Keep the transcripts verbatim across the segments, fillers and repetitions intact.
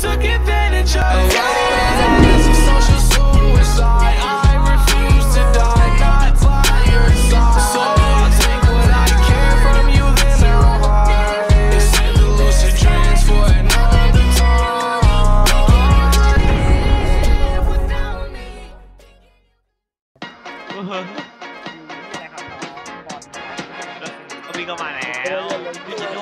took advantage of. There's a social suicide. I refuse to die, not by your side. So I'll take what I can from you, then I'll hide. It's in the lucid dreams for another time. Obi ก็มาแล้วดิจิโน่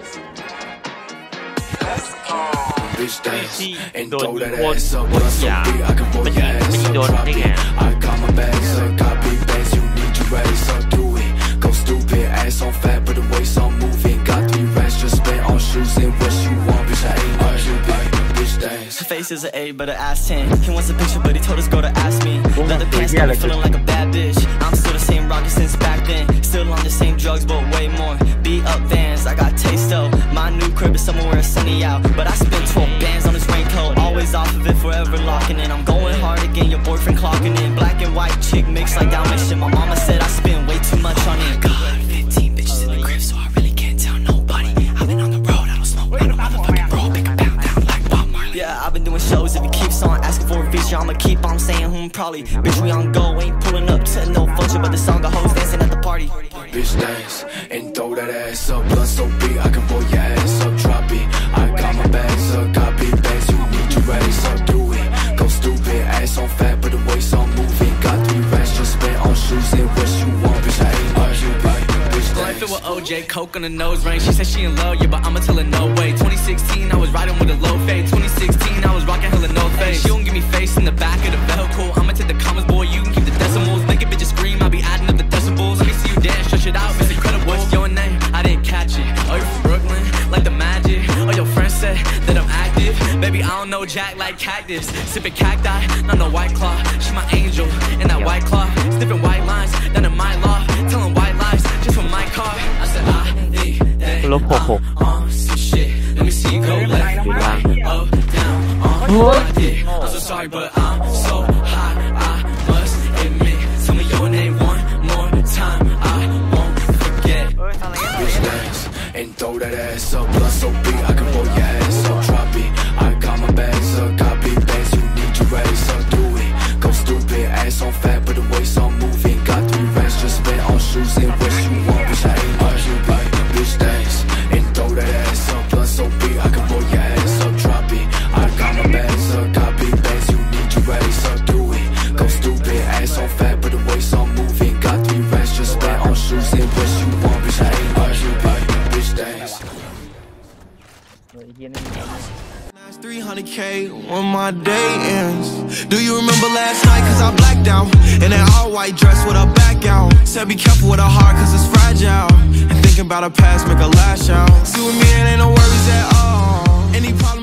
Bitch dance and โดน throw ยิง that โคตร ass up. โค But ต I'm ร so ยา big, I can มัน pull ยิ your งมัน ass ยิง up. โดน Drop ได้ it. ไง I got my bags up, got big bags. You need your race up, do it. Go stupid, ass on fat, but the waist on moving. Got three racks, just spent on shoes and what you want, bitch. I ain't like you, bitch dance. Her face is an eight, but her ass ten. He wants a picture, but he told his girl to ask me. Leather pants got me feeling like a bad bitch. I'm still the same rocker since back then. Still on the same drugs, but way more. Beat up Vans, I got taste though. My new crib is somewhere where it's sunny out, but I spent twelve bands on this raincoat. Always off of it, forever locking in. I'm going hard again, your boyfriend clocking in. Black and white chick mixed like Dalmatian. My mama said I spend way too much on it. God, fifteen bitches in the crib, so I really can't tell nobody. I've been on the road, I don't smoke, I don't motherfucking bro. Pick a pound down like Bob Marley. Yeah, I've been doing shows. If he keeps on asking for a feature, I'ma keep on saying hmm probably. Bitch, we on go, ain't pulling up to no function, but the song got hoes dancing at the party. Bitch dance and throw that ass up. Blood so big, I can pull your ass up. Drop it. I got my bags up, got big bags. You need your race up, do it. Go stupid, ass on fat, but the waist on moving. Got three racks, just spent on shoes and what you want, bitch. I ain't like you, bitch dance. Life it with O J, coke on the nose ring. She said she in love, yeah, but I'ma tell her no way. twenty sixteen, I was riding with a low fade. twenty sixteen, I was rocking hella no face. She don't give me face in the back of the vehicle. I'ma take the commas, boy, you can keep the decimals. Make a bitch scream, I'll be adding up the decibels. Let me see you dance, stretch it out, it's incredible. What's your name? I didn't catch it. Oh, you from Brooklyn, like the magic. Oh, your friend said that I'm active. Baby, I don't know Jack like cactus. Sipping cacti, not no white claw. She my angel in that white claw. Sniffing white lines, down in my law. Telling white lies just from my car. I said I think that ลบหกหก I'm on some shit. Let me see you go left, right, up, down, on my dick. I'm so sorry, but I'm so hot. I must admit. Tell me your name one more time. I won't forget. Bitch dance and throw that ass up. Blood so big, I can pull your ass up. Drop it. I got my bags up, got big bags. You need your race up, do it. Go stupid, ass on fat, but the waist on moving. Got three racks, just spent on shoes and what you want, bitch. I ain't like you, bitch dance and throw that ass up. Blood so big, I can pull your ass up. Drop it. I got my bags up, got big bags. You need your race up, do it. Go stupid, ass on fat, but the waist on moving. Got three racks, just spent on shoes and what you want, bitch. I ain't like you, bitch dance. three hundred K when my day ends. Do you remember last night? Cause I blacked out in that all white dress with a back out. Said be careful with a heart cause it's fragile. And thinking about her past make her lash out. See with me it ain't no worries at all. Any problem